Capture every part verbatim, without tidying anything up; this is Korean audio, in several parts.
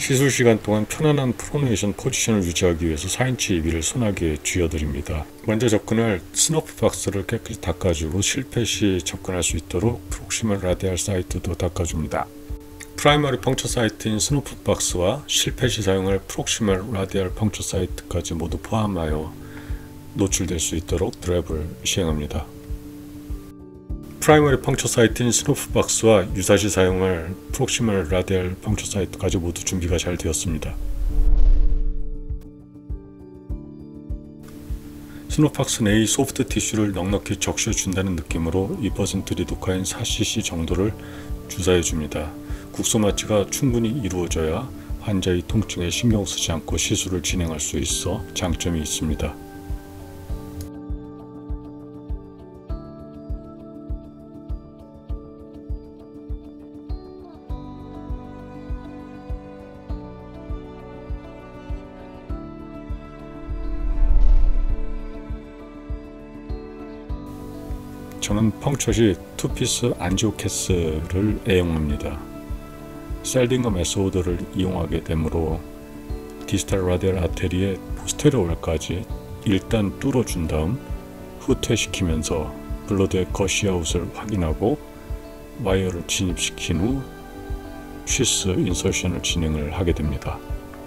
시술 시간 동안 편안한 프로네이션 포지션을 유지하기 위해서 사 인치 위를 손아귀에 쥐어드립니다. 먼저 접근할 스너프 박스를 깨끗이 닦아주고 실패 시 접근할 수 있도록 프록시멀 라디알 사이트도 닦아줍니다. 프라이머리 펑처 사이트인 스너프 박스와 실패 시 사용할 프록시멀 라디알 펑처 사이트까지 모두 포함하여 노출될 수 있도록 드랩을 시행합니다. 프라이머리 펑처 사이트인 스너프 박스와 유사시 사용할 프록시멀 라디알 펑처 사이트까지 모두 준비가 잘 되었습니다. 스너프 박스 내의 소프트 티슈를 넉넉히 적셔준다는 느낌으로 이 퍼센트 리도카인 사 씨씨 정도를 주사해줍니다. 국소 마취가 충분히 이루어져야 환자의 통증에 신경 쓰지 않고 시술을 진행할 수 있어 장점이 있습니다. 저는 펑처 시 투피스 안지오캐스를 애용합니다. 셀딩거 메소드를 이용하게 되므로 디스탈 라디얼 아테리의 포스테리어월까지 일단 뚫어준 다음 후퇴시키면서 블러드의 거시아웃을 확인하고 와이어를 진입시킨 후 쉬스 인서션을 진행을 하게 됩니다.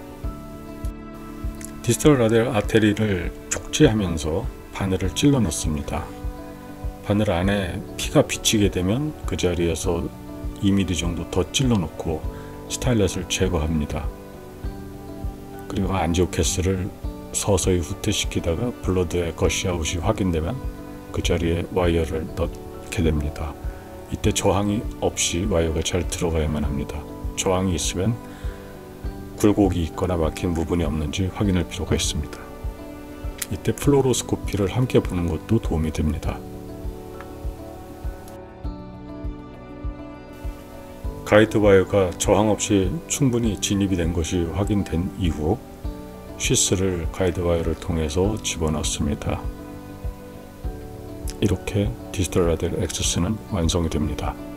디스탈 라디얼 아테리를 촉지하면서 바늘을 찔러 넣습니다. 바늘 안에 피가 비치게 되면 그 자리에서 이 밀리미터 정도 더 찔러 넣고 스타일렛을 제거합니다. 그리고 안지오캐스를 서서히 후퇴시키다가 블러드의 거시아웃이 확인되면 그 자리에 와이어를 넣게 됩니다. 이때 저항이 없이 와이어가 잘 들어가야만 합니다. 저항이 있으면 굴곡이 있거나 막힌 부분이 없는지 확인할 필요가 있습니다. 이때 플로로스코피를 함께 보는 것도 도움이 됩니다. 가이드 와이어가 저항 없이 충분히 진입이 된 것이 확인된 이후 쉬스를 가이드 와이어를 통해서 집어넣습니다. 이렇게 디스탈 라디얼 액세스는 완성이 됩니다.